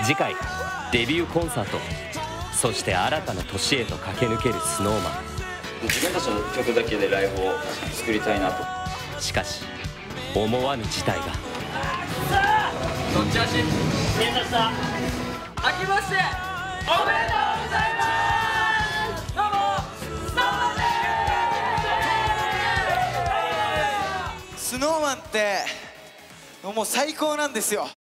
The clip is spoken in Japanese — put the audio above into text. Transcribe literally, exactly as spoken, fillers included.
次回デビューコンサート、そして新たな年へと駆け抜ける スノーマン。 自分たちの曲だけでライブを作りたいなと。 しかし思わぬ事態が。 どっち足見えました。明けましておめでとうございます。どうもスノーマンです。 スノーマンってもう最高なんですよ。